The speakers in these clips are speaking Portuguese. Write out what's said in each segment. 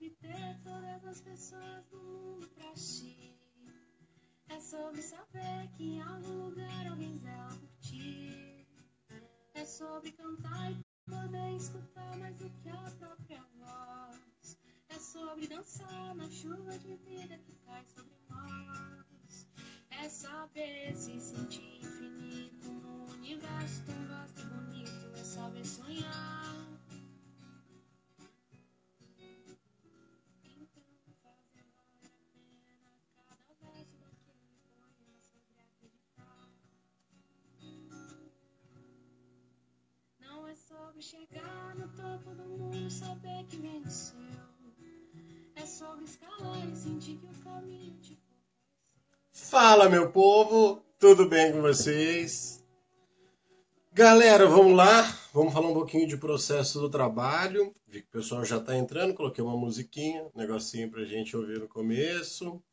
sobre ter todas as pessoas do mundo pra ti. É sobre saber que em algum lugar alguém zela por ti. É sobre cantar e poder escutar mais do que a própria voz. É sobre dançar na chuva de vida que cai sobre nós. É saber se sentir infinito num universo tão vasto e bonito. É saber sonhar. Então fazer valer a pena cada verso daquele poema sobre acreditar. Não é sobre chegar no topo do mundo, saber que venceu. É sobre escalar e sentir que o caminho te fortaleceu. Fala, meu povo, tudo bem com vocês? Galera, vamos lá, vamos falar um pouquinho de processo do trabalho. Vi que o pessoal já está entrando, coloquei uma musiquinha, um negocinho pra gente ouvir no começo.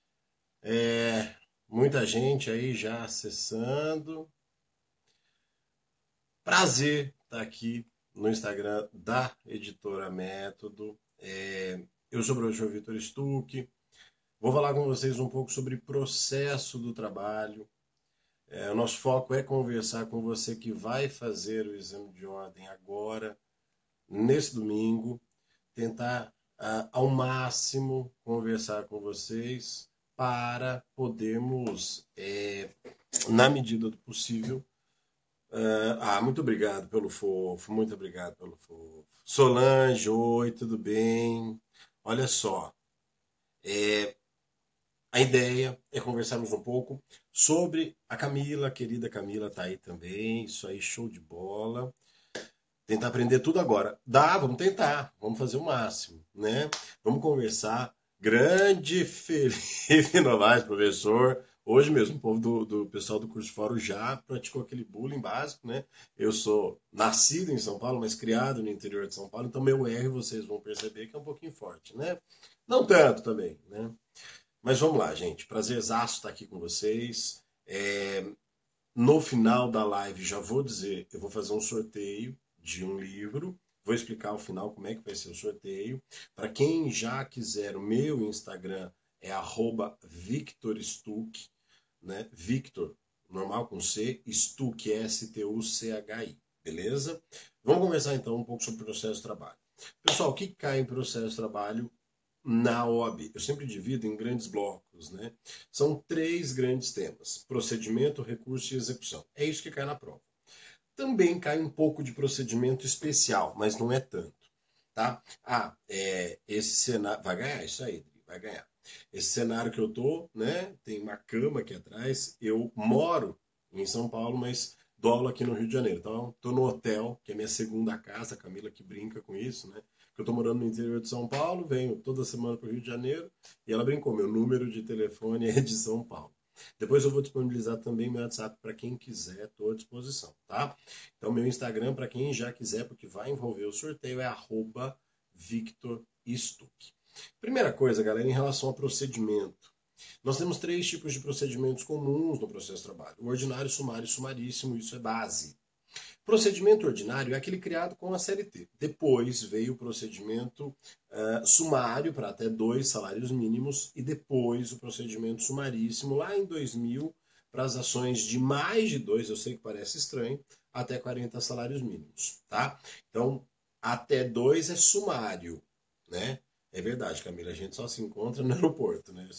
Muita gente aí já acessando. Prazer estar aqui no Instagram da Editora Método. Eu sou o professor Vitor Stuck. Vou falar com vocês um pouco sobre processo do trabalho. O nosso foco é conversar com você que vai fazer o exame de ordem agora, nesse domingo. Tentar, ao máximo, conversar com vocês para podermos, na medida do possível... muito obrigado pelo fofo, muito obrigado pelo fofo. Solange, oi, tudo bem? Olha só, a ideia é conversarmos um pouco sobre a Camila, a querida Camila tá aí também, isso aí, show de bola. Tentar aprender tudo agora. Dá, vamos tentar, vamos fazer o máximo, né? Vamos conversar. Grande Felipe Novaes, professor. Hoje mesmo, o povo do pessoal do curso Fórum já praticou aquele bullying básico, né? Eu sou nascido em São Paulo, mas criado no interior de São Paulo, então meu R vocês vão perceber que é um pouquinho forte, né? Não tanto também, né? Mas vamos lá, gente. Prazerzaço estar aqui com vocês. No final da live, já vou dizer, eu vou fazer um sorteio de um livro. Vou explicar ao final como é que vai ser o sorteio. Para quem já quiser, o meu Instagram é @VictorStuck, né? Victor, normal com C, Stuck, S-T-U-C-H-I, beleza? Vamos conversar então um pouco sobre o processo de trabalho. Pessoal, o que cai em processo de trabalho na OAB? Eu sempre divido em grandes blocos, né? São 3 grandes temas: procedimento, recurso e execução. É isso que cai na prova. Também cai um pouco de procedimento especial, mas não é tanto, tá? Esse cenário... Vai ganhar isso aí, vai ganhar. Esse cenário que eu tô, né? Tem uma cama aqui atrás. Eu moro em São Paulo, mas dou aula aqui no Rio de Janeiro. Então, tô no hotel, que é minha segunda casa. A Camila que brinca com isso, né? Eu tô morando no interior de São Paulo, venho toda semana pro Rio de Janeiro. E ela brincou, meu número de telefone é de São Paulo. Depois eu vou disponibilizar também meu WhatsApp para quem quiser, estou à disposição, tá? Então, meu Instagram, para quem já quiser, porque vai envolver o sorteio, é @VictorStuck. Primeira coisa, galera, em relação ao procedimento. Nós temos 3 tipos de procedimentos comuns no processo de trabalho: o ordinário, sumário e sumaríssimo, isso é base. Procedimento ordinário é aquele criado com a CLT. Depois veio o procedimento sumário para até 2 salários mínimos e depois o procedimento sumaríssimo lá em 2000 para as ações de mais de 2, eu sei que parece estranho, até 40 salários mínimos, tá? Então, até 2 é sumário, né? É verdade, Camila, a gente só se encontra no aeroporto, né?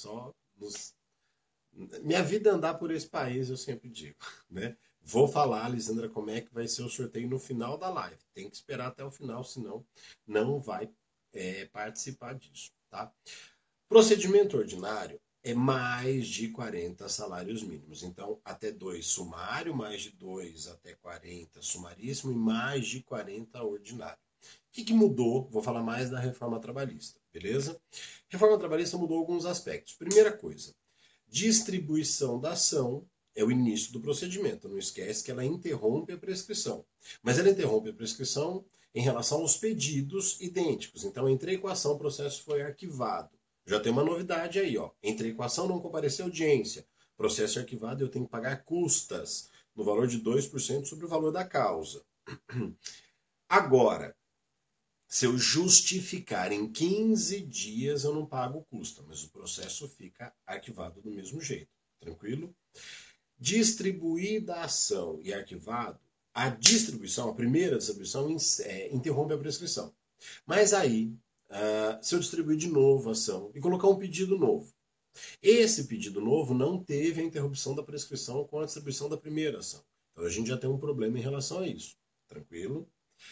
Minha vida é andar por esse país, eu sempre digo, né? Vou falar, Lisandra, como é que vai ser o sorteio no final da live. Tem que esperar até o final, senão não vai participar disso, tá? Procedimento ordinário é mais de 40 salários mínimos. Então, até 2 sumário, mais de 2 até 40 sumaríssimo e mais de 40 ordinário. O que mudou? Vou falar mais da reforma trabalhista, beleza? Reforma trabalhista mudou alguns aspectos. Primeira coisa, distribuição da ação é o início do procedimento. Não esquece que ela interrompe a prescrição. Mas ela interrompe a prescrição em relação aos pedidos idênticos. Então, entrei com a ação, o processo foi arquivado. Já tem uma novidade aí, ó. Entrei com a ação, não compareceu audiência. Processo arquivado, eu tenho que pagar custas no valor de 2% sobre o valor da causa. Agora, Se eu justificar em 15 dias, eu não pago custo, mas o processo fica arquivado do mesmo jeito. Tranquilo? Distribuída a ação e arquivado, a distribuição, a primeira distribuição, interrompe a prescrição. Mas aí, se eu distribuir de novo a ação e colocar um pedido novo, esse pedido novo não teve a interrupção da prescrição com a distribuição da primeira ação. Então a gente já tem um problema em relação a isso. Tranquilo?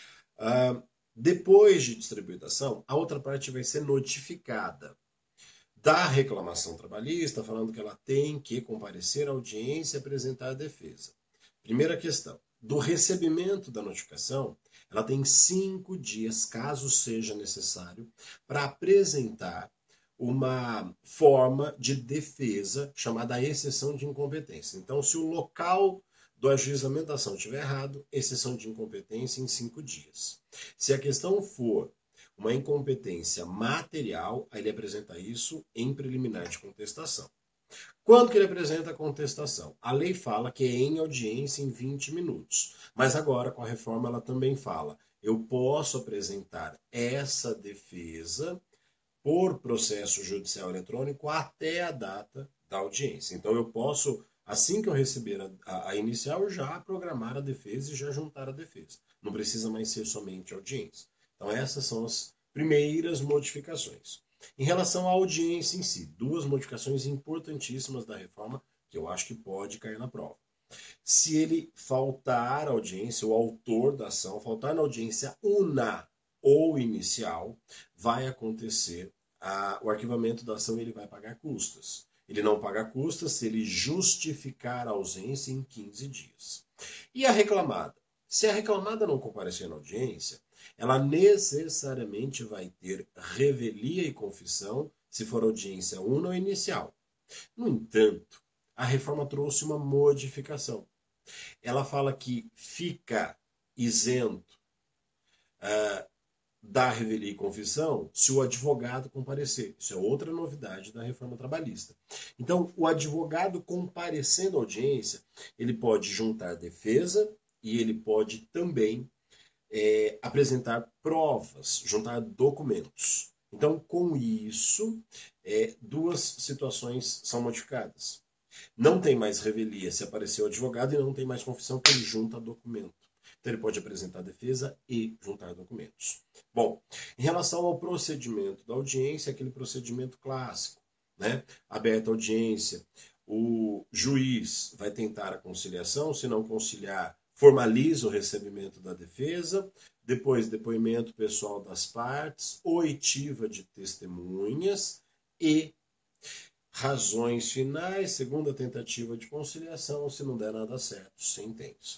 Depois de distribuída a ação, a outra parte vai ser notificada da reclamação trabalhista, falando que ela tem que comparecer à audiência e apresentar a defesa. Primeira questão. Do recebimento da notificação, ela tem 5 dias, caso seja necessário, para apresentar uma forma de defesa chamada exceção de incompetência. Então, se o local do ajuizamento da ação estiver errado, exceção de incompetência em 5 dias. Se a questão for uma incompetência material, aí ele apresenta isso em preliminar de contestação. Quando que ele apresenta a contestação? A lei fala que é em audiência em 20 minutos. Mas agora, com a reforma, ela também fala: eu posso apresentar essa defesa por processo judicial eletrônico até a data da audiência. Então, eu posso, assim que eu receber a inicial, já programar a defesa e já juntar a defesa. Não precisa mais ser somente audiência. Então, essas são as primeiras modificações. Em relação à audiência em si, 2 modificações importantíssimas da reforma que eu acho que pode cair na prova. Se ele faltar à audiência, o autor da ação faltar na audiência una ou inicial, vai acontecer o arquivamento da ação e ele vai pagar custas. Ele não paga custas se ele justificar a ausência em 15 dias. E a reclamada? Se a reclamada não comparecer na audiência, ela necessariamente vai ter revelia e confissão se for audiência una ou inicial. No entanto, a reforma trouxe uma modificação. Ela fala que fica isento da revelia e confissão se o advogado comparecer. Isso é outra novidade da reforma trabalhista. Então, o advogado comparecendo à audiência, ele pode juntar defesa e ele pode também apresentar provas, juntar documentos. Então, com isso, 2 situações são modificadas. Não tem mais revelia se aparecer o advogado e não tem mais confissão que ele junta documento. Então, ele pode apresentar defesa e juntar documentos. Bom, em relação ao procedimento da audiência, aquele procedimento clássico, né? Aberta a audiência, o juiz vai tentar a conciliação, se não conciliar, formaliza o recebimento da defesa, depois depoimento pessoal das partes, oitiva de testemunhas e razões finais, segunda tentativa de conciliação, se não der nada certo, sentença.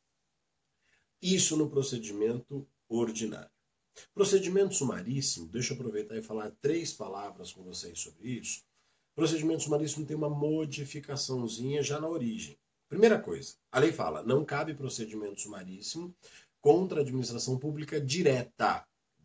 Isso no procedimento ordinário. Procedimento sumaríssimo, deixa eu aproveitar e falar 3 palavras com vocês sobre isso. Procedimento sumaríssimo tem uma modificaçãozinha já na origem. Primeira coisa, a lei fala, não cabe procedimento sumaríssimo contra a administração pública direta.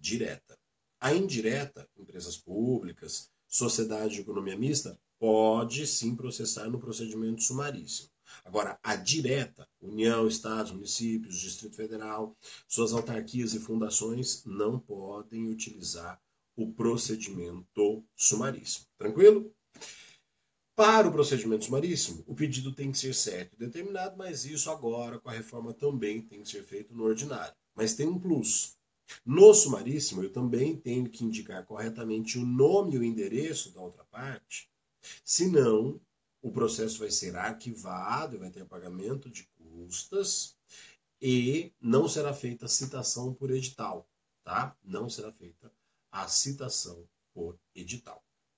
A indireta, empresas públicas, sociedade de economia mista, pode sim processar no procedimento sumaríssimo. Agora, a direta, União, Estados, municípios, Distrito Federal, suas autarquias e fundações não podem utilizar o procedimento sumaríssimo. Tranquilo? Para o procedimento sumaríssimo, o pedido tem que ser certo e determinado, mas isso agora, com a reforma, também tem que ser feito no ordinário. Mas tem um plus. No sumaríssimo, eu também tenho que indicar corretamente o nome e o endereço da outra parte, senão o processo vai ser arquivado, vai ter pagamento de custas e não será feita a citação por edital, tá? Não será feita a citação por edital.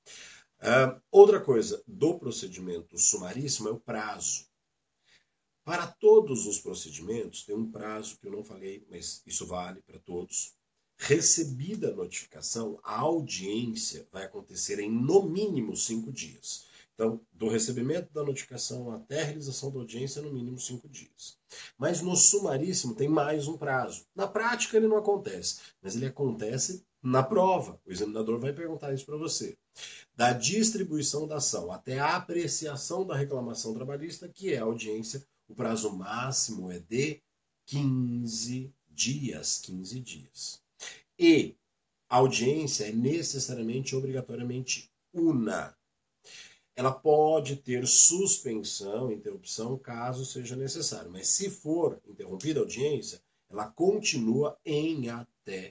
Outra coisa do procedimento sumaríssimo é o prazo. Para todos os procedimentos, tem um prazo que eu não falei, mas isso vale para todos. Recebida a notificação, a audiência vai acontecer em no mínimo 5 dias. Então, do recebimento da notificação até a realização da audiência, no mínimo 5 dias. Mas no sumaríssimo tem mais um prazo. Na prática ele não acontece, mas ele acontece na prova. O examinador vai perguntar isso para você. Da distribuição da ação até a apreciação da reclamação trabalhista, que é a audiência, o prazo máximo é de 15 dias. 15 dias. E a audiência é necessariamente, obrigatoriamente, una. Ela pode ter suspensão, interrupção, caso seja necessário. Mas se for interrompida a audiência, ela continua em até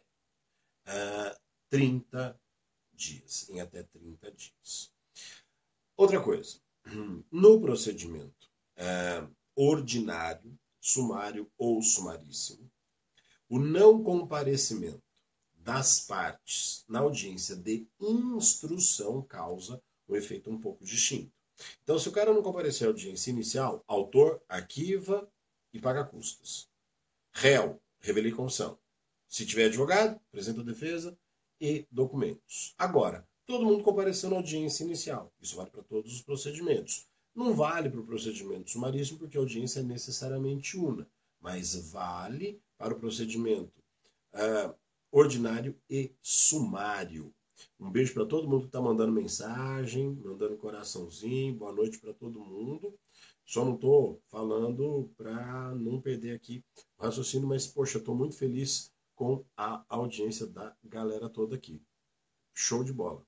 30 dias. Em até 30 dias. Outra coisa. No procedimento ordinário, sumário ou sumaríssimo, o não comparecimento das partes na audiência de instrução causa um efeito um pouco distinto. Então, se o cara não comparecer à audiência inicial, autor arquiva e paga custas. Réu, revela a confissão. Se tiver advogado, apresenta a defesa e documentos. Agora, todo mundo compareceu na audiência inicial. Isso vale para todos os procedimentos. Não vale para o procedimento sumaríssimo, porque a audiência é necessariamente una, mas vale para o procedimento ordinário e sumário. Um beijo para todo mundo que está mandando mensagem, mandando coraçãozinho, boa noite para todo mundo. Só não estou falando para não perder aqui o raciocínio, mas, poxa, estou muito feliz com a audiência da galera toda aqui. Show de bola.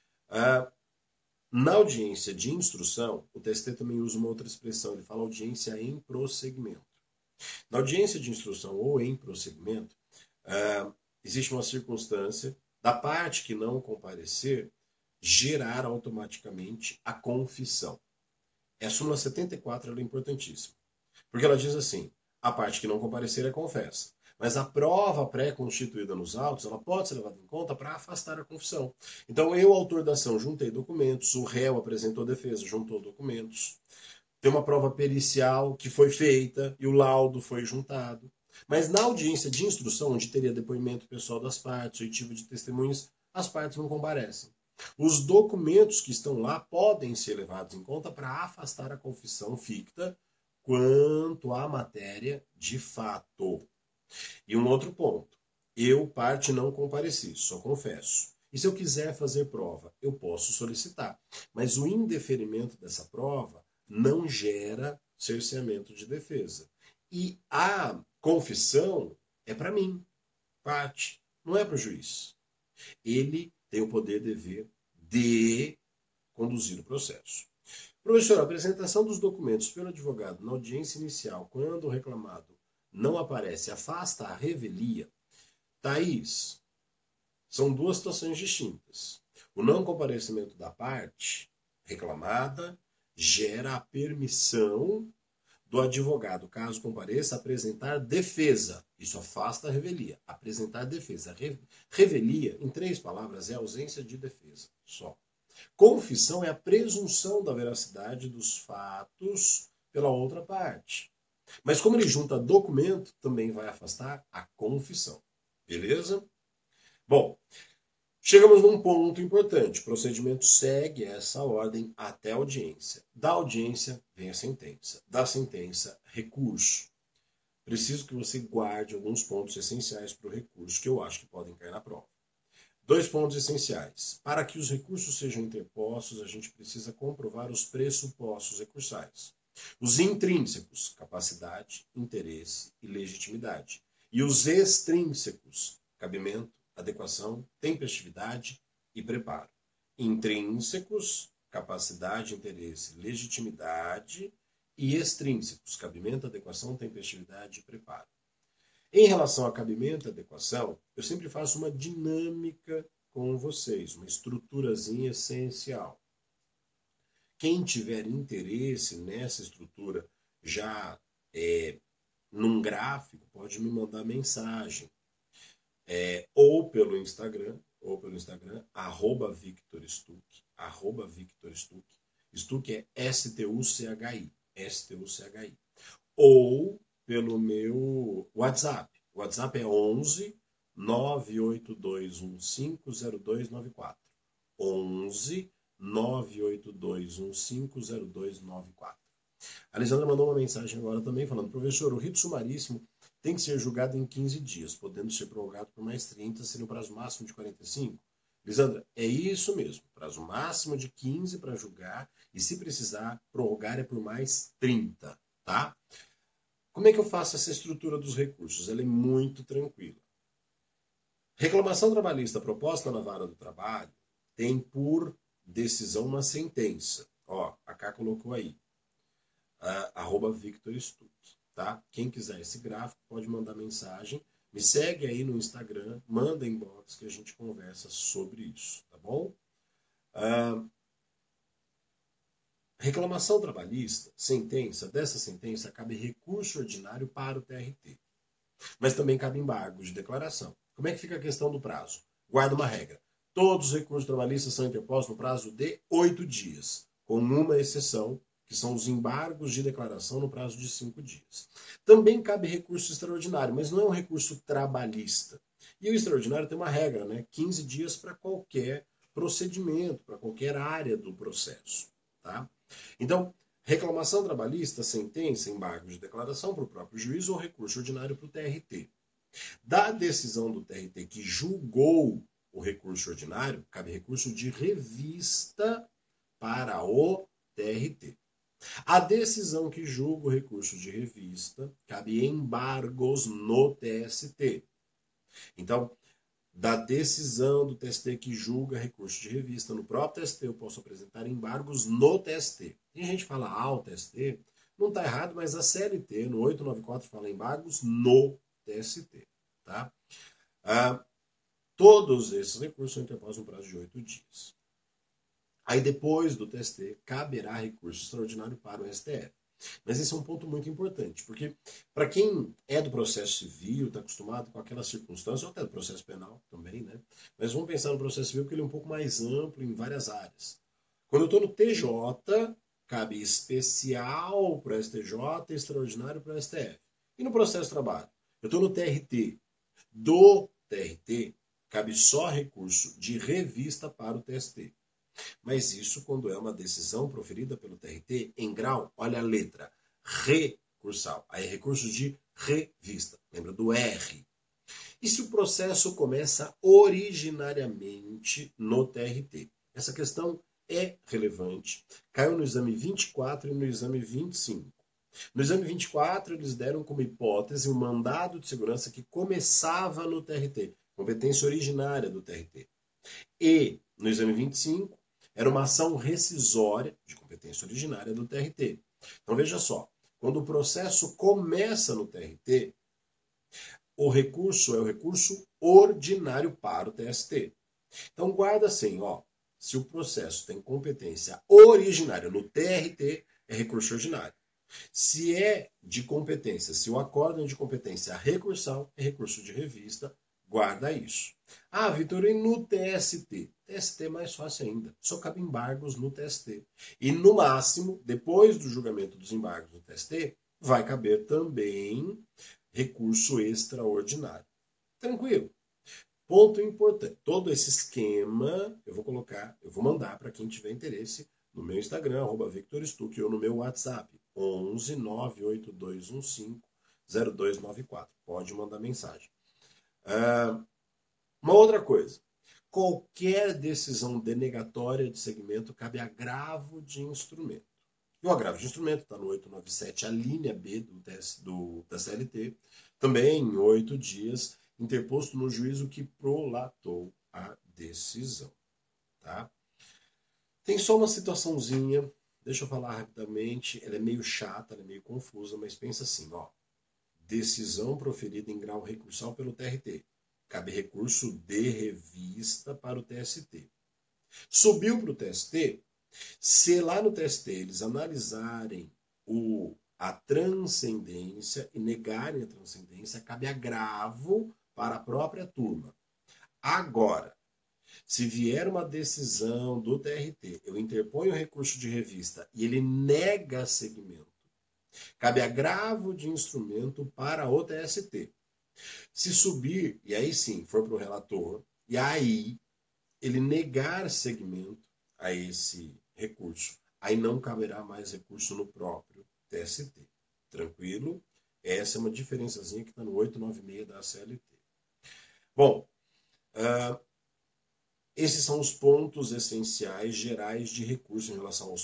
Na audiência de instrução, o TST também usa uma outra expressão, ele fala audiência em prosseguimento. Na audiência de instrução ou em prosseguimento, existe uma circunstância da parte que não comparecer gerar automaticamente a confissão. A súmula 74 ela é importantíssima, porque ela diz assim, a parte que não comparecer é confessa. Mas a prova pré-constituída nos autos, ela pode ser levada em conta para afastar a confissão. Então, eu, autor da ação, juntei documentos, o réu apresentou defesa, juntou documentos. Tem uma prova pericial que foi feita e o laudo foi juntado. Mas na audiência de instrução, onde teria depoimento pessoal das partes, oitivo de testemunhas, as partes não comparecem. Os documentos que estão lá podem ser levados em conta para afastar a confissão ficta quanto à matéria de fato. E um outro ponto. Eu, parte, não compareci, só confesso. E se eu quiser fazer prova, eu posso solicitar. Mas o indeferimento dessa prova não gera cerceamento de defesa. E a confissão é para mim, parte, não é para o juiz. Ele tem o poder e dever de conduzir o processo. Professor, a apresentação dos documentos pelo advogado na audiência inicial, quando o reclamado não aparece, afasta a revelia. Thaís, são duas situações distintas. O não comparecimento da parte reclamada gera a permissão do advogado, caso compareça, apresentar defesa. Isso afasta a revelia. Apresentar defesa. Revelia, em 3 palavras, é ausência de defesa. Só. Confissão é a presunção da veracidade dos fatos pela outra parte. Mas como ele junta documento, também vai afastar a confissão. Beleza? Bom, chegamos num ponto importante. O procedimento segue essa ordem até a audiência. Da audiência vem a sentença. Da sentença, recurso. Preciso que você guarde alguns pontos essenciais para o recurso que eu acho que podem cair na prova. 2 pontos essenciais. Para que os recursos sejam interpostos, a gente precisa comprovar os pressupostos recursais. Os intrínsecos, capacidade, interesse e legitimidade. E os extrínsecos, cabimento, adequação, tempestividade e preparo. Intrínsecos, capacidade, interesse, legitimidade e extrínsecos, cabimento, adequação, tempestividade e preparo. Em relação a cabimento e adequação, eu sempre faço uma dinâmica com vocês, uma estruturazinha essencial. Quem tiver interesse nessa estrutura já num gráfico, pode me mandar mensagem. Ou pelo Instagram, @VictorStuck, @VictorStuck. Stuck é S-T-U-C-H-I. Ou pelo meu WhatsApp. O WhatsApp é 11 982150294. 11 982150294. A Lisandra mandou uma mensagem agora também falando: professor, o rito sumaríssimo tem que ser julgado em 15 dias, podendo ser prorrogado por mais 30, seria o prazo máximo de 45? Lisandra, é isso mesmo, prazo máximo de 15 para julgar, e se precisar, prorrogar é por mais 30, tá? Como é que eu faço essa estrutura dos recursos? Ela é muito tranquila. Reclamação trabalhista proposta na vara do trabalho tem por decisão uma sentença. Ó, a Cá colocou aí, @VictorStuck, tá? Quem quiser esse gráfico pode mandar mensagem. Me segue aí no Instagram, manda inbox que a gente conversa sobre isso, tá bom? Reclamação trabalhista, sentença, dessa sentença cabe recurso ordinário para o TRT. Mas também cabe embargo de declaração. Como é que fica a questão do prazo? Guarda uma regra. Todos os recursos trabalhistas são interpostos no prazo de 8 dias, com uma exceção, que são os embargos de declaração no prazo de 5 dias. Também cabe recurso extraordinário, mas não é um recurso trabalhista. E o extraordinário tem uma regra, né? 15 dias para qualquer procedimento, para qualquer área do processo. Tá? Então, reclamação trabalhista, sentença, embargo de declaração para o próprio juiz ou recurso ordinário para o TRT. Da decisão do TRT que julgou o recurso ordinário, cabe recurso de revista para o TRT. A decisão que julga o recurso de revista, cabe embargos no TST. Então, da decisão do TST que julga recurso de revista no próprio TST, eu posso apresentar embargos no TST. Tem gente que fala o TST, não está errado, mas a CLT, no 894, fala embargos no TST. Tá? Todos esses recursos são interpostos no prazo de 8 dias. Aí depois do TST, caberá recurso extraordinário para o STF. Mas esse é um ponto muito importante, porque para quem é do processo civil, está acostumado com aquela circunstância, ou até do processo penal também, né? Mas vamos pensar no processo civil, porque ele é um pouco mais amplo em várias áreas. Quando eu estou no TJ, cabe especial para o STJ e extraordinário para o STF. E no processo de trabalho? Eu estou no TRT. Do TRT, cabe só recurso de revista para o TST. Mas isso quando é uma decisão proferida pelo TRT em grau, olha a letra, recursal. Aí é recurso de revista, lembra do R. E se o processo começa originariamente no TRT? Essa questão é relevante. Caiu no exame 24 e no exame 25. No exame 24, eles deram como hipótese um mandado de segurança que começava no TRT, competência originária do TRT. E no exame 25, era uma ação rescisória de competência originária do TRT. Então veja só, quando o processo começa no TRT, o recurso é o recurso ordinário para o TST. Então guarda assim, ó, se o processo tem competência originária no TRT, é recurso ordinário. Se é de competência, se o acórdão é de competência recursal, é recurso de revista, guarda isso. Ah, Vitor, e no TST? TST é mais fácil ainda, só cabe embargos no TST. E no máximo, depois do julgamento dos embargos no TST, vai caber também recurso extraordinário. Tranquilo. Ponto importante, todo esse esquema eu vou mandar para quem tiver interesse no meu Instagram, @VictorStuck, ou no meu WhatsApp, 11 98215 0294. Pode mandar mensagem. Uma outra coisa, qualquer decisão denegatória de segmento cabe agravo de instrumento. E o agravo de instrumento está no 897, a linha B da CLT, também em 8 dias, interposto no juízo que prolatou a decisão. Tá? Tem só uma situaçãozinha, deixa eu falar rapidamente, ela é meio chata, ela é meio confusa, mas pensa assim, ó. Decisão proferida em grau recursal pelo TRT. Cabe recurso de revista para o TST. Subiu para o TST, se lá no TST eles analisarem a transcendência e negarem a transcendência, cabe agravo para a própria turma. Agora, se vier uma decisão do TRT, eu interponho o recurso de revista e ele nega segmento, cabe agravo de instrumento para o TST. Se subir, e aí sim, for para o relator, e aí ele negar segmento a esse recurso, aí não caberá mais recurso no próprio TST. Tranquilo? Essa é uma diferençazinha que está no 896 da CLT. Bom, esses são os pontos essenciais gerais de recurso em relação aos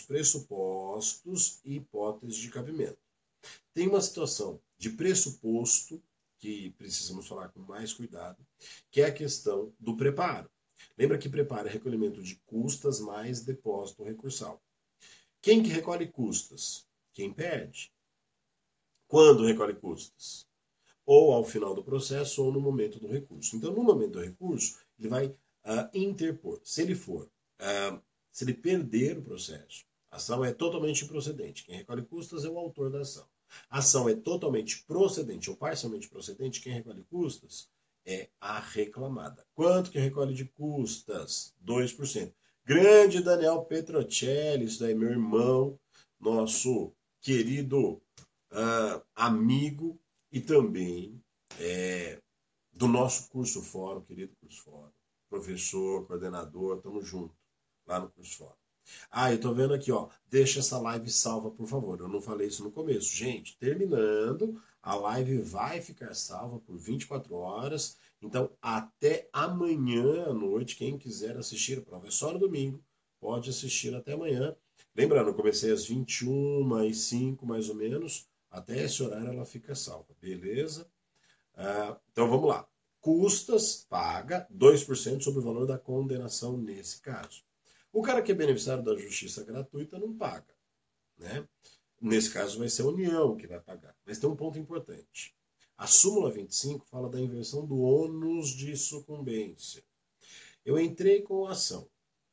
pressupostos e hipóteses de cabimento. Tem uma situação de pressuposto que precisamos falar com mais cuidado, que é a questão do preparo. Lembra que preparo é recolhimento de custas mais depósito recursal. Quem que recolhe custas? Quem pede. Quando recolhe custas? Ou ao final do processo ou no momento do recurso. Então, no momento do recurso, ele vai interpor. Se ele perder o processo, a ação é totalmente improcedente. Quem recolhe custas é o autor da ação. A ação é totalmente procedente ou parcialmente procedente. Quem recolhe custas é a reclamada. Quanto que recolhe de custas? 2%. Grande Daniel Petrocelli, isso daí, meu irmão, nosso querido amigo e também do nosso curso fórum, querido curso fórum, professor, coordenador, estamos juntos lá no curso fórum. Eu tô vendo aqui, ó, deixa essa live salva, por favor. Eu não falei isso no começo. Gente, terminando, a live vai ficar salva por 24 horas. Então, até amanhã à noite, quem quiser assistir, a prova é só no domingo, pode assistir até amanhã. Lembrando, eu comecei às 21h05, mais ou menos. Até esse horário ela fica salva, beleza? Então, vamos lá. Custas paga 2% sobre o valor da condenação nesse caso. O cara que é beneficiário da justiça gratuita não paga, né? Nesse caso vai ser a União que vai pagar. Mas tem um ponto importante. A súmula 25 fala da inversão do ônus de sucumbência. Eu entrei com a ação.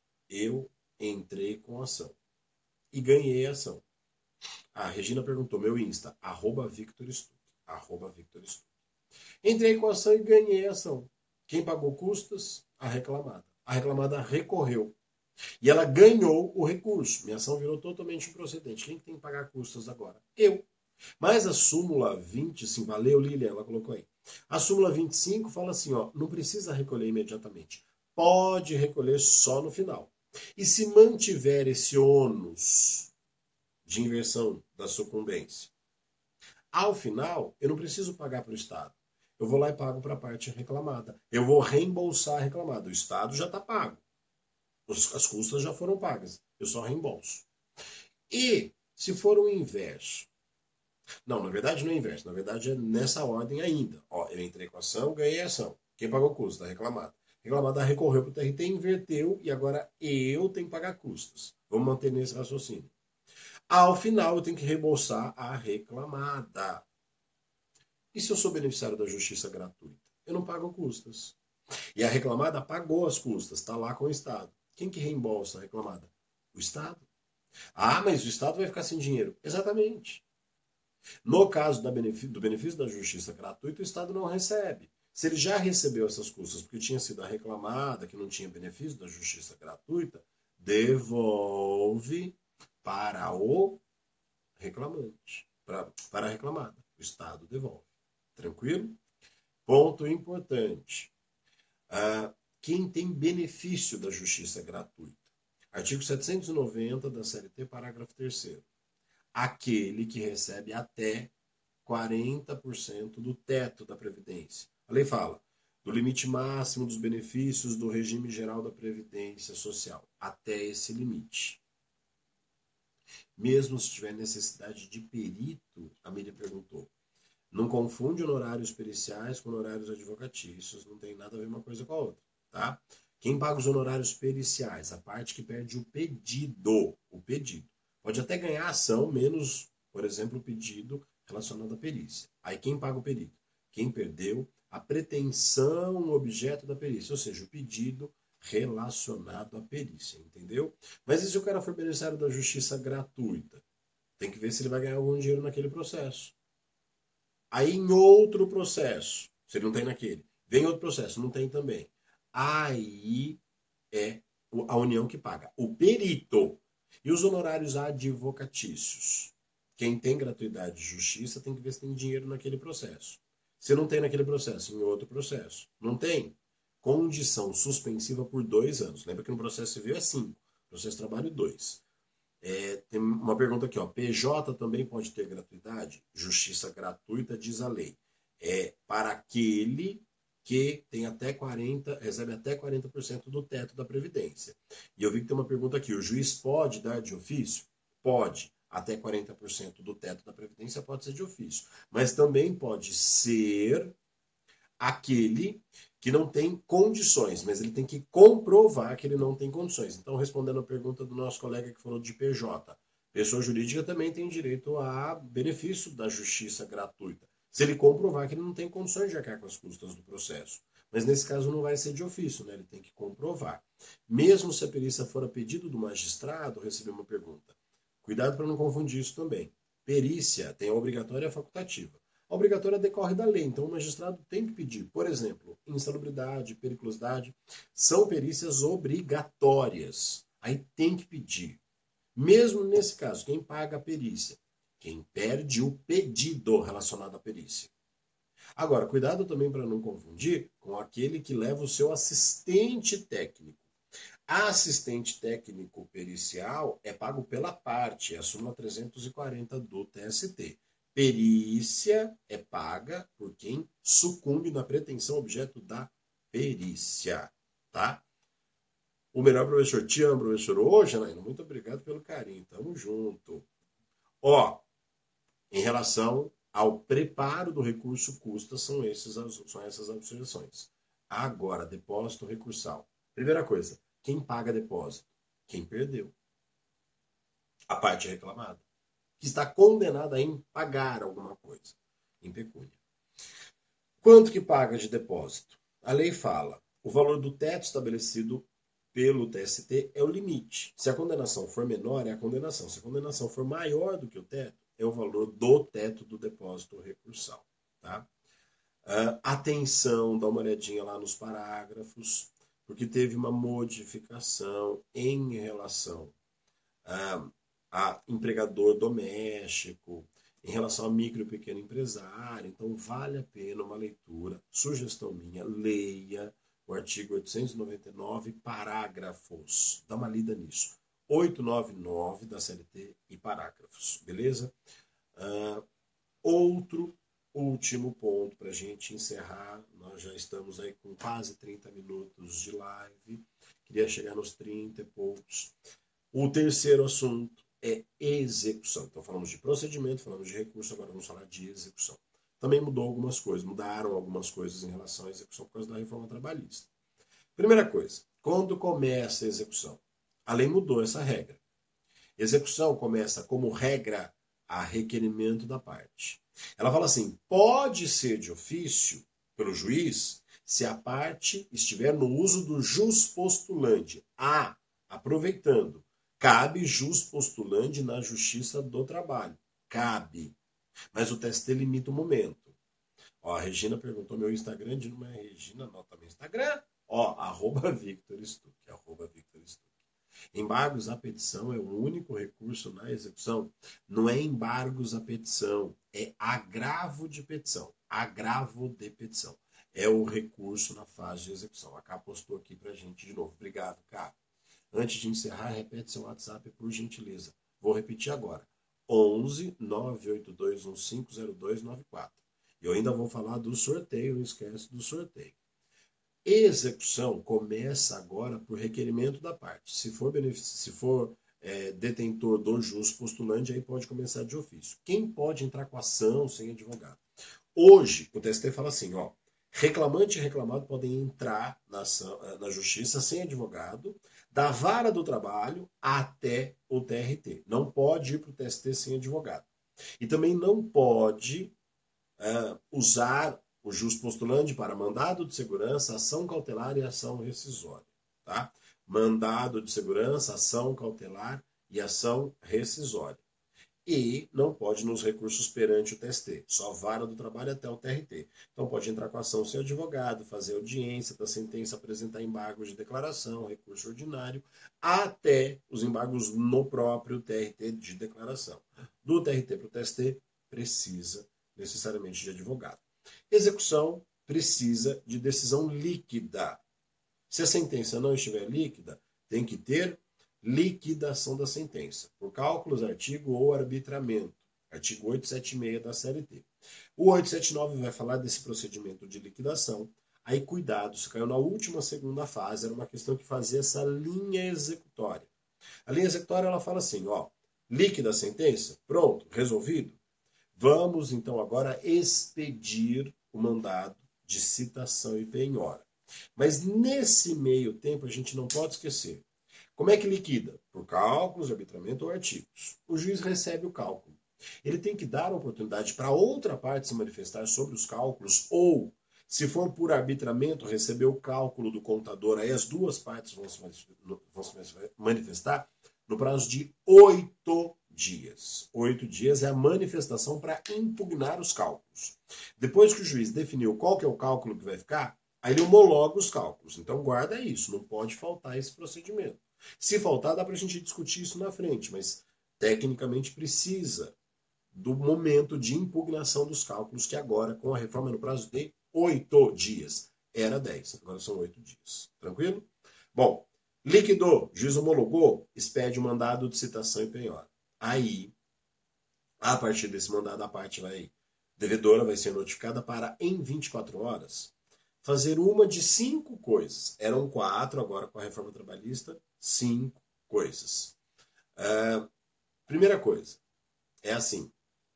E ganhei a ação. A Regina perguntou, meu Insta, @VictorStuck. Entrei com a ação e ganhei a ação. Quem pagou custas? A reclamada. A reclamada recorreu. E ela ganhou o recurso. Minha ação virou totalmente improcedente. Quem tem que pagar custas agora? Eu. Mas a súmula 25, valeu Lilian, ela colocou aí. A súmula 25 fala assim, ó, não precisa recolher imediatamente. Pode recolher só no final. E se mantiver esse ônus de inversão da sucumbência, ao final, eu não preciso pagar para o Estado. Eu vou lá e pago para a parte reclamada. Eu vou reembolsar a reclamada. O Estado já está pago. As custas já foram pagas. Eu só reembolso. E se for o inverso? Não, na verdade não é inverso. Na verdade é nessa ordem ainda. Ó, eu entrei com a ação, ganhei a ação. Quem pagou custas? A reclamada. A reclamada recorreu para o TRT, inverteu e agora eu tenho que pagar custas. Vamos manter nesse raciocínio. Ao final eu tenho que reembolsar a reclamada. E se eu sou beneficiário da justiça gratuita? Eu não pago custas. E a reclamada pagou as custas, está lá com o Estado. Quem que reembolsa a reclamada? O Estado. Mas o Estado vai ficar sem dinheiro. Exatamente. No caso do benefício da justiça gratuita, o Estado não recebe. Se ele já recebeu essas custas porque tinha sido a reclamada, que não tinha benefício da justiça gratuita, devolve para o reclamante. Para a reclamada. O Estado devolve. Tranquilo? Ponto importante. Quem tem benefício da justiça gratuita? Artigo 790 da CLT, parágrafo 3º. Aquele que recebe até 40% do teto da Previdência. A lei fala do limite máximo dos benefícios do regime geral da Previdência Social. Até esse limite. Mesmo se tiver necessidade de perito, a Miriam perguntou. Não confunde honorários periciais com honorários advocatícios. Não tem nada a ver uma coisa com a outra. Tá? Quem paga os honorários periciais? A parte que perde o pedido. O pedido. Pode até ganhar ação, menos, por exemplo, o pedido relacionado à perícia. Aí quem paga o perito? Quem perdeu a pretensão objeto da perícia, ou seja, o pedido relacionado à perícia, entendeu? Mas e se o cara for beneficiário da justiça gratuita? Tem que ver se ele vai ganhar algum dinheiro naquele processo. Aí em outro processo, se ele não tem naquele, vem outro processo, não tem também. Aí é a União que paga. O perito. E os honorários advocatícios? Quem tem gratuidade de justiça tem que ver se tem dinheiro naquele processo. Se não tem naquele processo, em outro processo. Não tem? Condição suspensiva por 2 anos. Lembra que no processo civil é 5. Processo de trabalho 2. Tem uma pergunta aqui, ó. PJ também pode ter gratuidade? Justiça gratuita, diz a lei. Para aquele que tem recebe até 40% do teto da Previdência. E eu vi que tem uma pergunta aqui. O juiz pode dar de ofício? Pode. até 40% do teto da Previdência pode ser de ofício. Mas também pode ser aquele que não tem condições, mas ele tem que comprovar que ele não tem condições. Então, respondendo a pergunta do nosso colega que falou de PJ, pessoa jurídica também tem direito a benefício da justiça gratuita, se ele comprovar que ele não tem condições de arcar com as custas do processo. Mas nesse caso não vai ser de ofício, né? Ele tem que comprovar. Mesmo se a perícia for a pedido do magistrado, receber uma pergunta. Cuidado para não confundir isso também. Perícia tem a obrigatória e a facultativa. A obrigatória decorre da lei, então o magistrado tem que pedir. Por exemplo, insalubridade, periculosidade, são perícias obrigatórias. Aí tem que pedir. Mesmo nesse caso, quem paga a perícia? Quem perde o pedido relacionado à perícia. Agora, cuidado também para não confundir com aquele que leva o seu assistente técnico. Assistente técnico pericial é pago pela parte, é a súmula 340 do TST. Perícia é paga por quem sucumbe na pretensão objeto da perícia, tá? O melhor professor, te amo, professor. Ô, Janaína, muito obrigado pelo carinho, tamo junto. Ó, em relação ao preparo do recurso custa, são essas observações. Agora, depósito recursal. Primeira coisa, quem paga depósito? Quem perdeu. A parte reclamada, que está condenada em pagar alguma coisa, em pecúnia. Quanto que paga de depósito? A lei fala, o valor do teto estabelecido pelo TST é o limite. Se a condenação for menor, é a condenação. Se a condenação for maior do que o teto, é o valor do teto do depósito recursal. Tá? Atenção, dá uma olhadinha lá nos parágrafos, porque teve uma modificação em relação a empregador doméstico, em relação a micro e pequeno empresário. Então, vale a pena uma leitura. Sugestão minha, leia o artigo 899, parágrafos. Dá uma lida nisso. 899 da CLT e parágrafos, beleza? Outro último ponto para a gente encerrar. Nós já estamos aí com quase 30 minutos de live. Queria chegar nos 30 e poucos. O terceiro assunto é execução. Então, falamos de procedimento, falamos de recurso, agora vamos falar de execução. Também mudou algumas coisas, mudaram algumas coisas em relação à execução por causa da reforma trabalhista. Primeira coisa, quando começa a execução? A lei mudou essa regra. Execução começa como regra a requerimento da parte. Ela fala assim, pode ser de ofício pelo juiz se a parte estiver no uso do jus postulante. Aproveitando, cabe jus postulante na Justiça do Trabalho. Cabe. Mas o TST limita o momento. Ó, a Regina perguntou meu Instagram, de não é Regina, anota meu Instagram. Ó, @VictorStuck, @VictorStuck. Embargos à petição é o único recurso na execução. Não é embargos à petição, é agravo de petição. Agravo de petição. É o recurso na fase de execução. A Cá postou aqui pra gente de novo. Obrigado, Cá. Antes de encerrar, repete seu WhatsApp, por gentileza. Vou repetir agora. 11 982150294. Eu ainda vou falar do sorteio, não esquece do sorteio. Execução começa agora por requerimento da parte. Se for detentor do jus postulante, aí pode começar de ofício. Quem pode entrar com ação sem advogado? Hoje, o TST fala assim, ó, reclamante e reclamado podem entrar na justiça sem advogado, da vara do trabalho até o TRT. Não pode ir para o TST sem advogado. E também não pode usar o jus postulante para mandado de segurança, ação cautelar e ação rescisória. Tá? Mandado de segurança, ação cautelar e ação rescisória. E não pode nos recursos perante o TST, só vara do trabalho até o TRT. Então pode entrar com ação sem advogado, fazer audiência da sentença, apresentar embargos de declaração, recurso ordinário, até os embargos no próprio TRT de declaração. Do TRT para o TST, precisa necessariamente de advogado. Execução precisa de decisão líquida. Se a sentença não estiver líquida, tem que ter liquidação da sentença, por cálculos, artigo ou arbitramento. Artigo 876 da CLT. O 879 vai falar desse procedimento de liquidação. Aí, cuidado, se caiu na última segunda fase, era uma questão que fazia essa linha executória. A linha executória, ela fala assim, ó, Líquida a sentença? Pronto, resolvido? Vamos, então, agora expedir o mandado de citação e penhora. Mas nesse meio tempo, a gente não pode esquecer. Como é que liquida? Por cálculos, arbitramento ou artigos. O juiz recebe o cálculo. Ele tem que dar a oportunidade para outra parte se manifestar sobre os cálculos ou, se for por arbitramento, receber o cálculo do contador. Aí as duas partes vão se manifestar no prazo de 8 dias. 8 dias é a manifestação para impugnar os cálculos. Depois que o juiz definiu qual que é o cálculo que vai ficar, aí ele homologa os cálculos. Então guarda isso, não pode faltar esse procedimento. Se faltar, dá para a gente discutir isso na frente, mas tecnicamente precisa do momento de impugnação dos cálculos, que agora, com a reforma no prazo de 8 dias, era 10, agora são 8 dias. Tranquilo? Bom, liquidou, juiz homologou, expede o mandado de citação e penhora. Aí, a partir desse mandado, a parte devedora vai ser notificada para, em 24 horas, fazer uma de 5 coisas. Eram 4, agora com a reforma trabalhista, 5 coisas. Primeira coisa, é assim,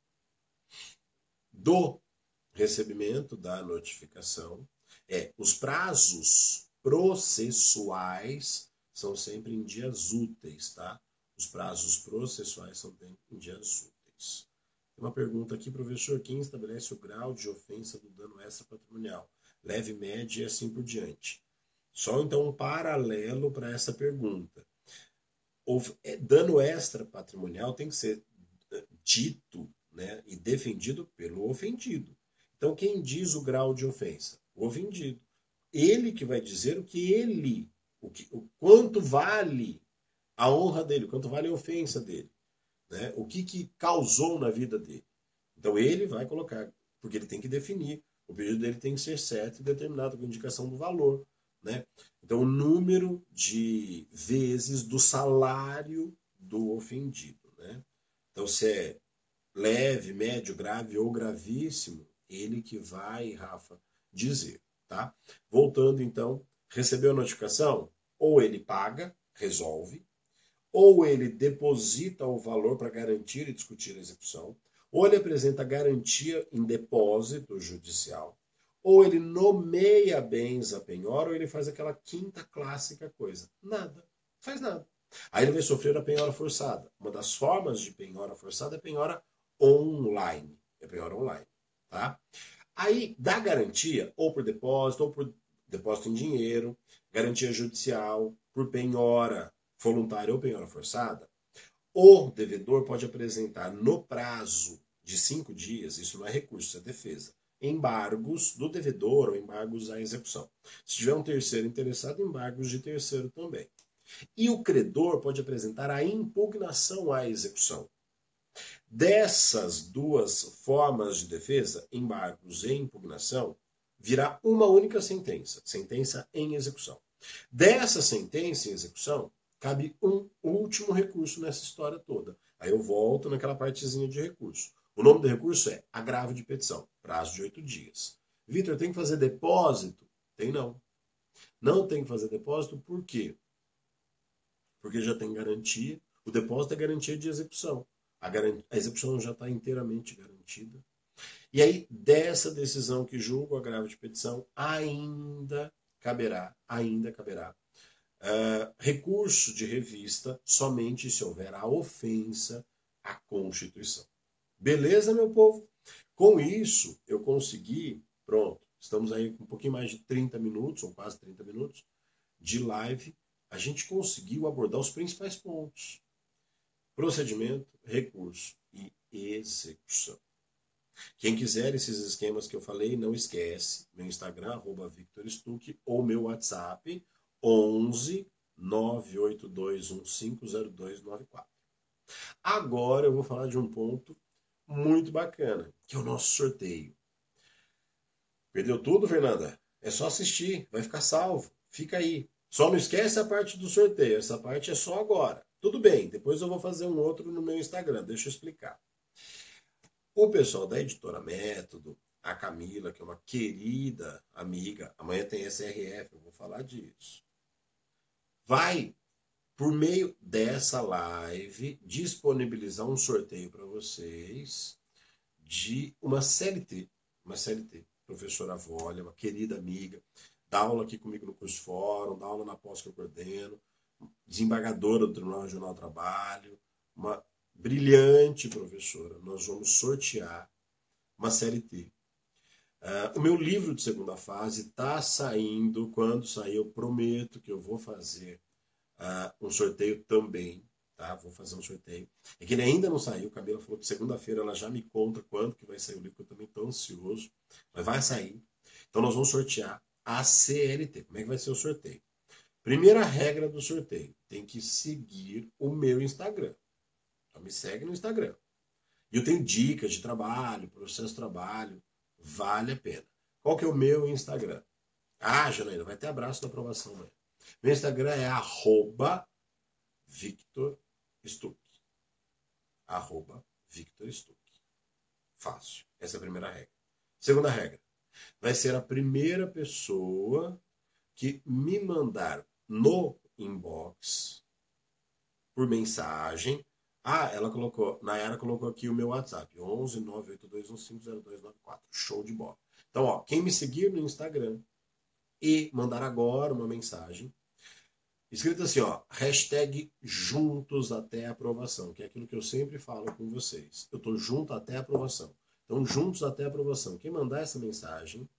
do recebimento da notificação, os prazos processuais são sempre em dias úteis, tá? Os prazos processuais são em dias úteis. Tem uma pergunta aqui, professor, quem estabelece o grau de ofensa do dano extra patrimonial? Leve, média e assim por diante. Só então um paralelo para essa pergunta. Dano extra patrimonial tem que ser dito, né, e defendido pelo ofendido. Então, quem diz o grau de ofensa? O ofendido. Ele que vai dizer o quanto vale a honra dele, o quanto vale a ofensa dele, né? O que causou na vida dele. Então, ele vai colocar, porque ele tem que definir, o pedido dele tem que ser certo e determinado com indicação do valor, né? Então, o número de vezes do salário do ofendido, né? Então, se é leve, médio, grave ou gravíssimo, ele que vai, Rafa, dizer, tá? Voltando, então, recebeu a notificação? Ou ele paga, resolve, ou ele deposita o valor para garantir e discutir a execução, ou ele apresenta garantia em depósito judicial, ou ele nomeia bens a penhora, ou ele faz aquela quinta clássica coisa. Nada. Faz nada. Aí ele vai sofrer a penhora forçada. Uma das formas de penhora forçada é penhora online. É penhora online. Tá? Aí dá garantia, ou por depósito em dinheiro, garantia judicial, por penhora voluntária ou penhora forçada, o devedor pode apresentar no prazo de 5 dias, isso não é recurso, isso é defesa, embargos do devedor ou embargos à execução. Se tiver um terceiro interessado, embargos de terceiro também. E o credor pode apresentar a impugnação à execução. Dessas duas formas de defesa, embargos e impugnação, virá uma única sentença, sentença em execução. Dessa sentença em execução, cabe um último recurso nessa história toda. Aí eu volto naquela partezinha de recurso. O nome do recurso é agravo de petição, prazo de 8 dias. Vitor, tem que fazer depósito? Tem não. Não tem que fazer depósito, por quê? Porque já tem garantia. O depósito é garantia de execução. A execução já está inteiramente garantida. E aí, dessa decisão que julga o agravo de petição, ainda caberá recurso de revista somente se houver a ofensa à Constituição. Beleza, meu povo? Com isso, eu consegui, pronto, estamos aí com um pouquinho mais de 30 minutos, ou quase 30 minutos, de live. A gente conseguiu abordar os principais pontos. Procedimento, recurso e execução. Quem quiser esses esquemas que eu falei, não esquece, meu Instagram, @VictorStuck, ou meu WhatsApp, 11 982150294. Agora eu vou falar de um ponto muito bacana, que é o nosso sorteio. Perdeu tudo, Fernanda? É só assistir, vai ficar salvo. Fica aí. Só não esquece a parte do sorteio, essa parte é só agora. Tudo bem, depois eu vou fazer um outro no meu Instagram, deixa eu explicar. O pessoal da Editora Método, a Camila, que é uma querida amiga, amanhã tem SRF, eu vou falar disso, vai por meio dessa live, disponibilizar um sorteio para vocês de uma CLT. Uma CLT. Professora Vólia, uma querida amiga, dá aula aqui comigo no curso Fórum, dá aula na pós que eu coordeno, desembargadora do Tribunal Regional do Trabalho, uma brilhante professora. Nós vamos sortear uma CLT. O meu livro de segunda fase está saindo. Quando sair, eu prometo que eu vou fazer um sorteio também. Tá? Vou fazer um sorteio. É que ele ainda não saiu. Camila falou que segunda-feira ela já me conta quando que vai sair o livro, que eu também estou ansioso. Mas vai sair. Então nós vamos sortear a CLT. Como é que vai ser o sorteio? Primeira regra do sorteio. Tem que seguir o meu Instagram. Então me segue no Instagram. E eu tenho dicas de trabalho, processo de trabalho. Vale a pena. Qual que é o meu Instagram? Janaína, vai ter abraço da aprovação amanhã. Meu Instagram é @VictorStuck. @VictorStuck. Fácil. Essa é a primeira regra. Segunda regra. Vai ser a primeira pessoa que me mandar no inbox, por mensagem. Ela colocou, Nayara colocou aqui o meu WhatsApp, 11 982150294. Show de bola. Então, quem me seguir no Instagram e mandar agora uma mensagem, escrito assim, #juntos até a aprovação, que é aquilo que eu sempre falo com vocês. Eu tô junto até a aprovação. Então, juntos até a aprovação. Quem mandar essa mensagem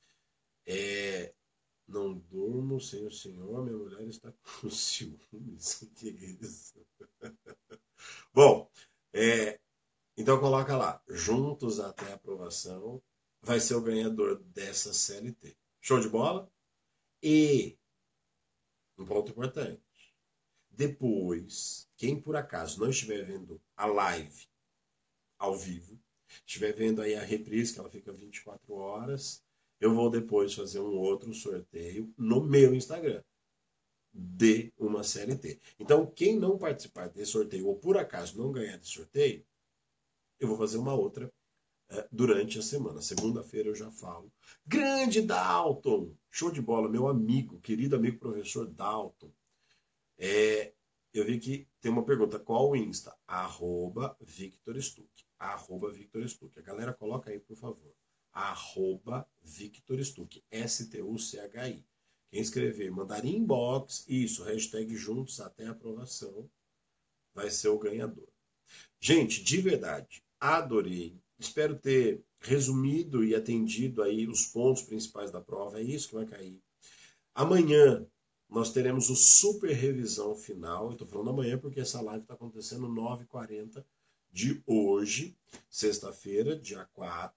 não durmo sem o senhor, minha mulher está com ciúmes. Que isso? Bom, então coloca lá, juntos até a aprovação, vai ser o ganhador dessa CLT. Show de bola? E, um ponto importante, depois, quem por acaso não estiver vendo a live ao vivo, estiver vendo aí a reprise, que ela fica 24 horas, eu vou depois fazer um outro sorteio no meu Instagram de uma CLT. Então, quem não participar desse sorteio ou por acaso não ganhar desse sorteio, eu vou fazer uma outra durante a semana. Segunda-feira eu já falo. Grande Dalton! Show de bola, meu amigo, querido amigo professor Dalton. Eu vi que tem uma pergunta. Qual o Insta? @VictorStuck. @VictorStuck. A galera coloca aí, por favor. @VictorStuck. STUCHI. Quem escrever, mandar inbox, isso, #juntos até a aprovação, vai ser o ganhador. Gente, de verdade, adorei. Espero ter resumido e atendido aí os pontos principais da prova. É isso que vai cair. Amanhã nós teremos o super revisão final. Eu estou falando amanhã porque essa live está acontecendo 9h40 de hoje, sexta-feira, dia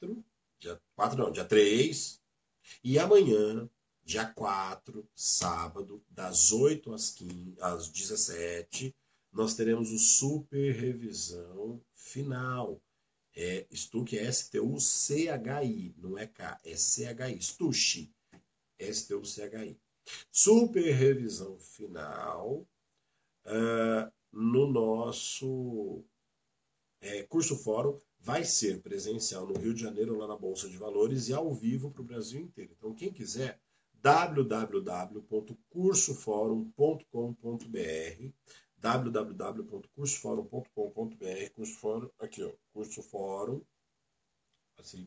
3. E amanhã, dia 4, sábado, das 8 às 17, nós teremos o super revisão final. Stuck é STUCHI, não é K, é CHI, STUCHI, STUCHI. Super revisão final no nosso curso Fórum. Vai ser presencial no Rio de Janeiro, lá na Bolsa de Valores, e ao vivo para o Brasil inteiro. Então, quem quiser, www.cursoforum.com.br, www.cursoforum.com.br, curso Fórum, assim,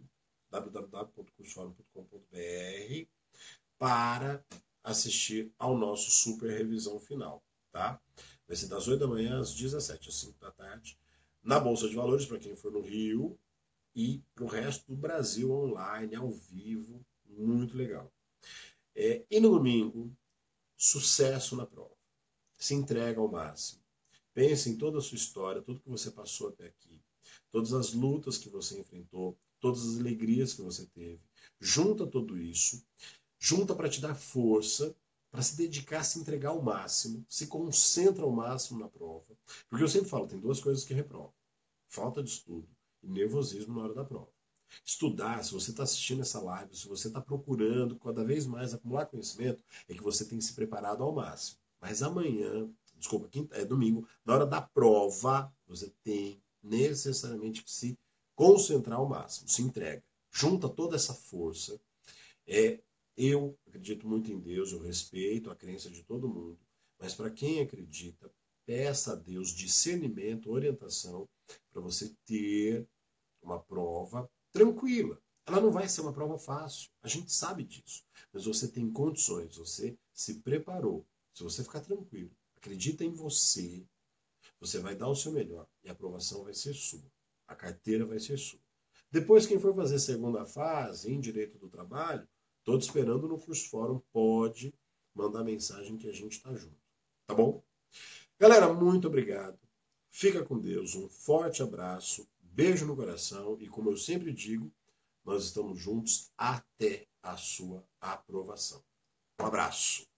www.cursoforum.com.br, para assistir ao nosso super revisão final, tá? Vai ser das 8 da manhã às 17, às 5 da tarde, na Bolsa de Valores, para quem for no Rio, e para o resto do Brasil online, ao vivo, muito legal. E no domingo, sucesso na prova. Se entrega ao máximo. Pense em toda a sua história, tudo que você passou até aqui, todas as lutas que você enfrentou, todas as alegrias que você teve. Junta tudo isso, junta para te dar força, para se dedicar, se entregar ao máximo, se concentra ao máximo na prova. Porque eu sempre falo, tem duas coisas que reprovam. Falta de estudo e nervosismo na hora da prova. Estudar, se você está assistindo essa live, se você está procurando cada vez mais acumular conhecimento, é que você tem se preparado ao máximo. Mas amanhã, domingo, na hora da prova, você tem necessariamente que se concentrar ao máximo, se entrega. Junta toda essa força. Eu acredito muito em Deus, eu respeito a crença de todo mundo, Mas para quem acredita, peça a Deus discernimento, orientação, para você ter uma prova tranquila. Ela não vai ser uma prova fácil, a gente sabe disso. Mas você tem condições, você se preparou. Se você ficar tranquilo, acredita em você, você vai dar o seu melhor e a aprovação vai ser sua. A carteira vai ser sua. Depois, quem for fazer segunda fase em direito do trabalho, estou te esperando no Curso Fórum, pode mandar mensagem que a gente está junto. Tá bom? Galera, muito obrigado. Fica com Deus, um forte abraço, beijo no coração e, como eu sempre digo, nós estamos juntos até a sua aprovação. Um abraço.